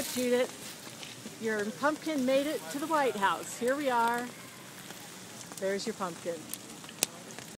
it, Judit. Your pumpkin made it to the White House. Here we are. There's your pumpkin.